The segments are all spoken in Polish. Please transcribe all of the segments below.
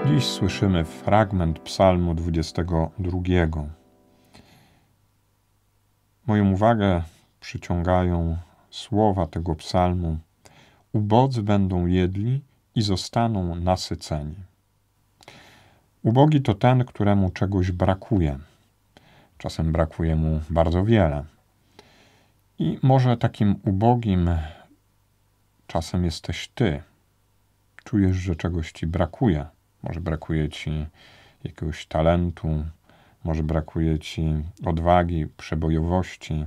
Dziś słyszymy fragment Psalmu 22. Moją uwagę przyciągają słowa tego psalmu. Ubodzy będą jedli i zostaną nasyceni. Ubogi to ten, któremu czegoś brakuje. Czasem brakuje mu bardzo wiele. I może takim ubogim czasem jesteś ty. Czujesz, że czegoś ci brakuje. Może brakuje ci jakiegoś talentu, może brakuje ci odwagi, przebojowości.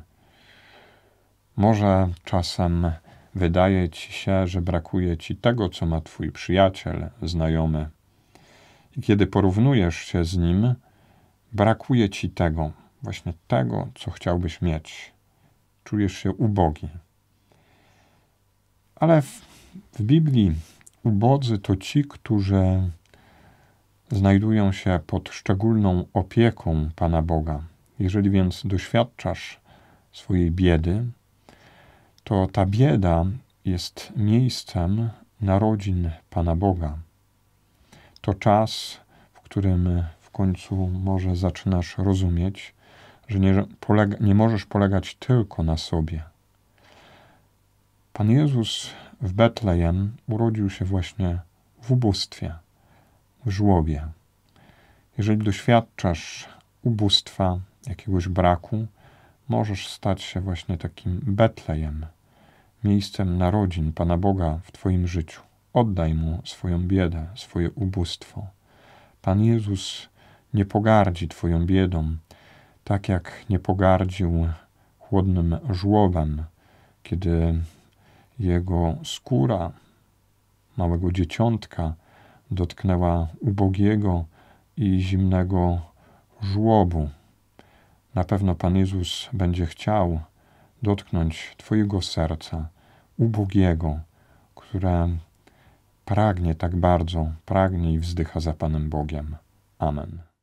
Może czasem wydaje ci się, że brakuje ci tego, co ma twój przyjaciel, znajomy. I kiedy porównujesz się z nim, brakuje ci tego, właśnie tego, co chciałbyś mieć. Czujesz się ubogi. Ale w Biblii ubodzy to ci, którzy znajdują się pod szczególną opieką Pana Boga. Jeżeli więc doświadczasz swojej biedy, to ta bieda jest miejscem narodzin Pana Boga. To czas, w którym w końcu może zaczynasz rozumieć, że nie możesz polegać tylko na sobie. Pan Jezus w Betlejem urodził się właśnie w ubóstwie, w żłobie. Jeżeli doświadczasz ubóstwa, jakiegoś braku, możesz stać się właśnie takim Betlejem, miejscem narodzin Pana Boga w twoim życiu. Oddaj Mu swoją biedę, swoje ubóstwo. Pan Jezus nie pogardzi twoją biedą, tak jak nie pogardził chłodnym żłobem, kiedy jego skóra małego dzieciątka dotknęła ubogiego i zimnego żłobu. Na pewno Pan Jezus będzie chciał dotknąć twojego serca, ubogiego, które pragnie tak bardzo, pragnie i wzdycha za Panem Bogiem. Amen.